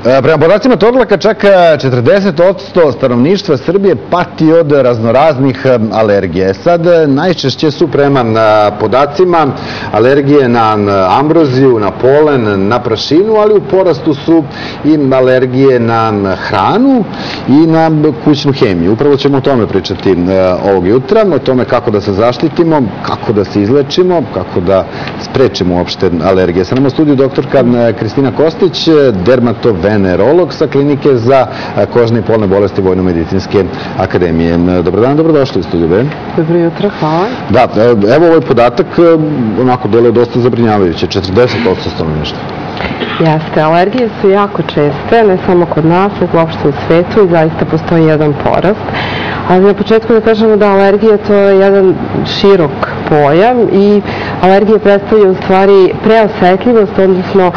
Prema podacima Torlaka, čak 40% stanovništva Srbije pati od raznoraznih alergija. Sad, najčešće su prema podacima alergije na ambroziju, na polen, na prašinu, ali u porastu su i alergije na hranu i na kućnu hemiju. Upravo ćemo o tome pričati ovog jutra, o tome kako da se zaštitimo, kako da se izlečimo, kako da sprečimo uopšte alergije. Sa nama u studiju doktorka Kristina Kostić, dermatovenerolog sa klinike za kožne i polne bolesti Vojno-medicinske akademije. Dobar dan, dobrodošli u studiju B. Dobro jutro, hvala. Da, evo ovaj podatak, onako deluje dosta zabrinjavajuće, 40% stanovništva. Jeste, alergije su jako česte, ne samo kod nas, nego uopšte u svetu i zaista postoji jedan porast. Ali na početku da kažemo da alergija to je jedan širok pojam i alergija predstavlja u stvari preosetljivost, odnosno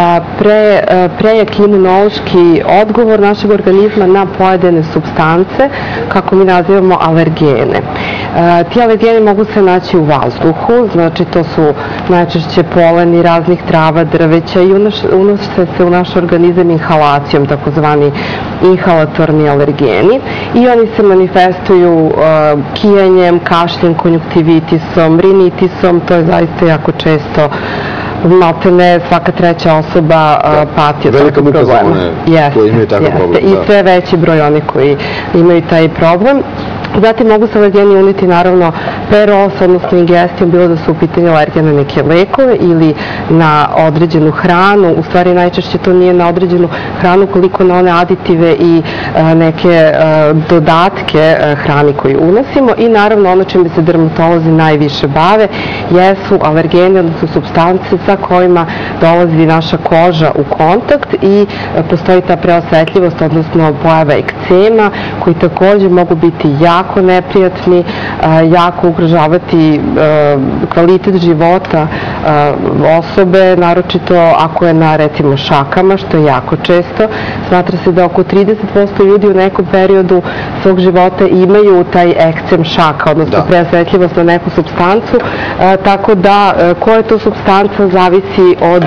prejak imunološki odgovor našeg organizma na pojedine supstance, kako mi nazivamo alergene. Ti alergeni mogu se naći u vazduhu, znači to su najčešće poleni raznih trava, drveća i unose se u naš organizam inhalacijom, takozvani inhalatorni alergeni, i oni se manifestuju kijanjem, kašljem, konjuktivitisom, rinitisom, to je zaista jako često, maltene svaka treća osoba pati od takvog problema. Velika muka za one koji imaju takav problem. I sve veći broj onih koji imaju taj problem. Zatim mogu se alergeni uneti naravno peros, odnosno ingestijom, bilo da su u pitanju alergije na neke lekove ili na određenu hranu. U stvari najčešće to nije na određenu hranu koliko na one aditive i neke dodatke hrani koju unosimo. I naravno ono čime se dermatolozi najviše bave jesu alergeni, odnosno supstance sa kojima dolazi naša koža u kontakt i postoji ta preosetljivost, odnosno pojava ekcema, koji takođe mogu biti jako neprijatni, jako ugrožavati kvalitet života osobe, naročito ako je na, recimo, šakama, što je jako često. Smatra se da oko 30% ljudi u nekom periodu svog života imaju taj ekcem šaka, odnosno preosetljivost na neku supstancu, tako da koja je to supstanca zavisi od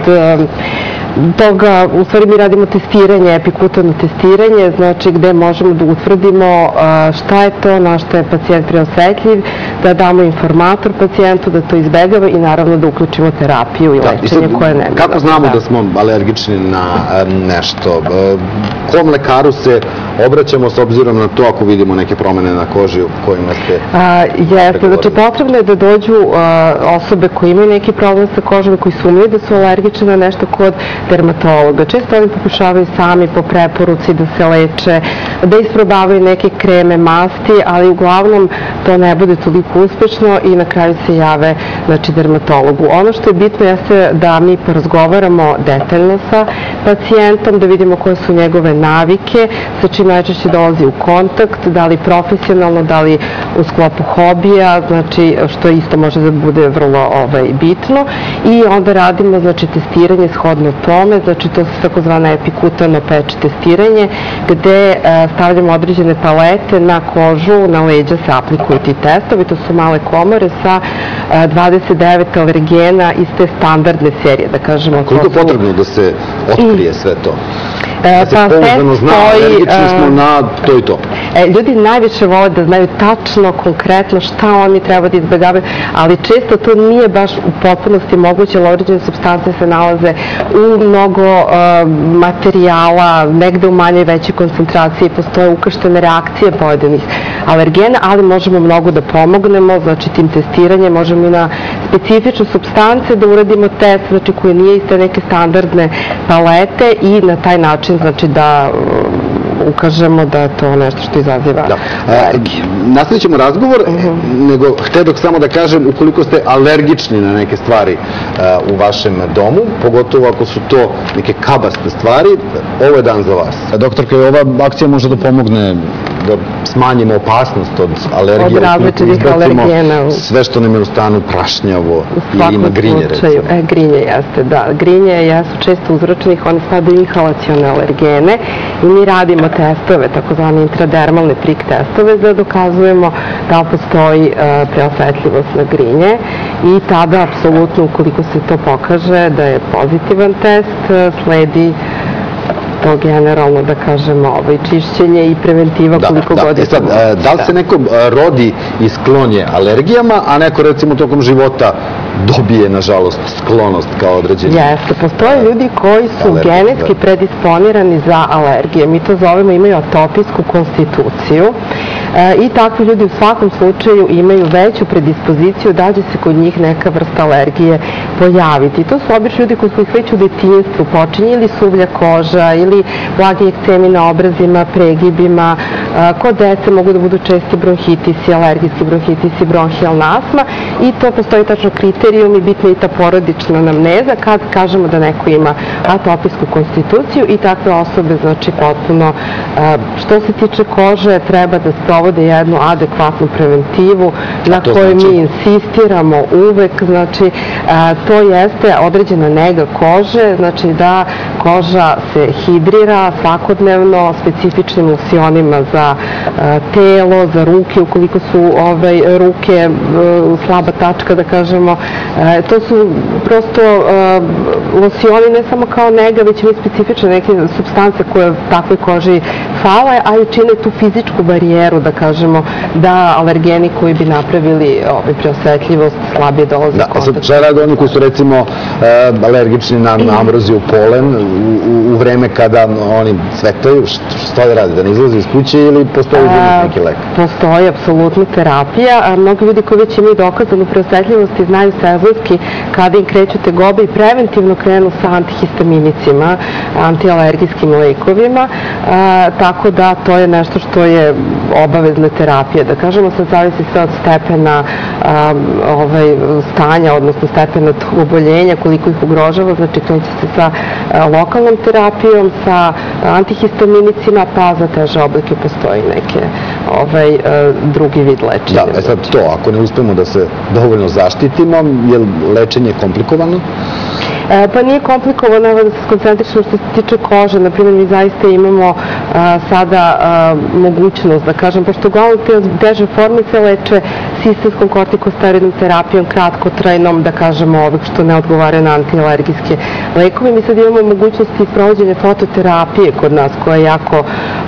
toga. U stvari mi radimo testiranje, epikutarno testiranje, znači gde možemo da utvrdimo šta je to, na što je pacijent preosetljiv, da damo informator pacijentu da to izbegava i naravno da uključimo terapiju i lečenje koje ne. Kako znamo da smo alergični na nešto? Kom lekaru se obraćamo s obzirom na to ako vidimo neke promene na koži u kojima ste... Jeste, znači potrebno je da dođu osobe koji imaju neki problem sa kožom, koji sumnjaju da su alergični na nešto kod dermatologa. Često oni pokušavaju sami po preporuci da se leče, da isprobavaju neke kreme, masti, ali uglavnom to ne bude toliko uspešno i na kraju se jave, znači, dermatologu. Ono što je bitno jeste da mi porazgovaramo detaljno sa pacijentom, da vidimo koje su njegove navike, sa čim najčešće dolazi u kontakt, da li profesionalno, da li u sklopu hobija, znači, što isto može da bude vrlo bitno. I onda radimo, znači, testiranje shodno tome, znači to su takozvane epikutarno peč testiranje, gde stavljamo određene palete na kožu, na leđa se aplikuju ti testovi, to su male komore sa 29 alergena iz te standardne serije, da kažemo. Koliko je potrebno da se otkrije sve to? Da se pouzdano zna, alergični smo na to i to. Ljudi najviše vole da znaju tačno, konkretno šta oni treba da izbegavaju, ali često to nije baš u potpunosti moguće, jer određene supstance se nalaze u mnogo materijala, negde u manje i veće koncentracije, postoje ukrštene reakcije pojedinih alergena, ali možemo mnogo da pomognemo, znači tim testiranjem možemo i na specifične supstance da uradimo test, znači koji nije iz te neke standardne palete i na taj način, znači, da ukažemo da je to nešto što izaziva alergiju. Nastavit ćemo razgovor, nego htedok samo da kažem, ukoliko ste alergični na neke stvari u vašem domu, pogotovo ako su to neke kabaste stvari, ovo je dan za vas. Doktorka, ova akcija može da pomogne da smanjimo opasnost od alergije, od različitih alergena. Sve što nam je u stanu prašnjavo ili ima grinje, recimo. Grinje jeste, da. Grinje jesu često uzročenih, oni spadaju inhalacione alergene i mi radimo testove, takozvane intradermalne prik testove, da dokazujemo da postoji preosetljivost na grinje i tada, apsolutno, ukoliko se to pokaže da je pozitivan test, sledi to generalno, da kažemo, čišćenje i preventiva koliko god je to. Da li se neko rodi i sklonje alergijama, a neko recimo tokom života dobije, nažalost, sklonost kao određeni? Jeste, postoje ljudi koji su genetski predisponirani za alergije. Mi to zovemo, imaju atopijsku konstituciju i takvi ljudi u svakom slučaju imaju veću predispoziciju da će se kod njih neka vrsta alergije pojaviti. To su obično ljudi koji su ih već u detinjstvu počinje ili suvlja koža ili blagi ekcemi na obrazima, pregibima. Kod dece mogu da budu česti bronhitisi, alergijski bronhitisi, bronhijalna astma i to postoji tačno kriterijum i bitna i ta porodična anamneza kad kažemo da neko ima atopijsku konstituciju i takve osobe, znači potpuno, što se tiče kože, treba da sprovode jednu adekvatnu preventivu na kojoj mi insistiramo uvek, znači to jeste određena nega kože, znači da koža se hidrira svakodnevno specifičnim losionima za telo, za ruke, ukoliko su ruke slaba tačka, da kažemo. To su prosto losioni ne samo kao nega, već i specifične neke supstance koje takvoj koži fale, a i čine tu fizičku barijeru, da kažemo, da alergeni koji bi napravili preosetljivost slabije dolaze u kontakt. Šta rade oni koji su recimo alergični na ambroziju polen u vreme kada oni cvetaju, što da rade, da ne izlaze iz kuće ili postoji neki lek? Postoji apsolutno terapija. Mnogi ljudi koji već imaju dokazanu preosetljivost i znaju sezonski kada im kreću tegobe i preventivno krenu sa antihistaminicima, antialergijskim lekovima, tako da to je nešto što je obavezna terapija. Da kažemo, sad zavisi sve od stepena stanja, odnosno stepena oboljenja, koliko ih ugrožava, znači kreće se sa lokalnom terapijom, sa antihistaminicima, pa za teže oblike postoji neke drugi vid lečenja. Da, sad to, ako ne uspemo da se dovoljno zaštitimo, je li lečenje komplikovano? Pa nije komplikovano, evo da se skoncentrišemo što se tiče kože. Naprimjer, mi zaista imamo sada mogućnost, da kažem, pošto uglavnom te teže forme se leče sistemskom kortikosteroidnom terapijom, kratkotrajnom, da kažemo, ovih što ne odgovaraju na antialergijske lekove. Mi sad imamo mogućnost i sprovođenja fototerapije kod nas, koja je jako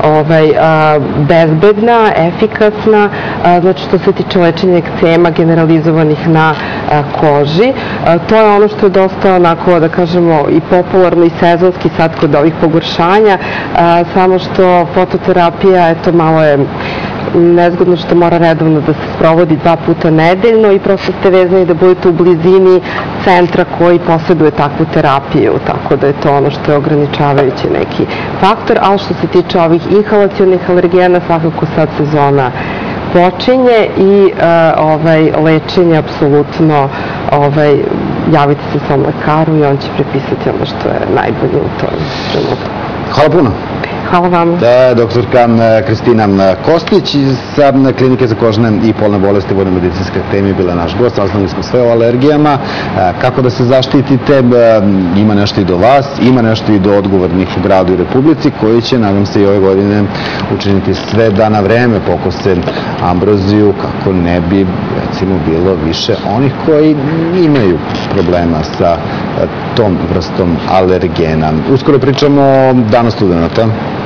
bezbedna, efikasna, znači što se tiče lečenja ekcema generalizovanih na koži. To je ono što je dosta onako, da kažemo, i popularno i sezonski sad kod ovih pogoršanja, samo što fototerapija, eto, malo je nezgodno što mora redovno da se sprovodi 2 puta nedeljno i prosto ste vezani da budete u blizini centra koji posjeduje takvu terapiju, tako da je to ono što je ograničavajući neki faktor, ali što se tiče ovih inhalacionih alergena, svakako sad sezona počinje i lečenje apsolutno javite se svom lekaru i on će prepisati ono što je najbolje u tom trenutku. Hvala puno. Hvala vam. Doktorka Kristina Kostić sa Klinike za kožne i polne bolesti Vojno medicinske akademije bila naš gost. Saznali smo sve o alergijama, kako da se zaštitite, ima nešto i do vas, ima nešto i do odgovornih u gradu i Republici koji će, nadam se, i ove godine učiniti sve da na vreme pokose ambroziju kako ne bi, recimo, bilo više onih koji imaju problema sa tom vrstom alergena. Uskoro pričamo o Danu studenata.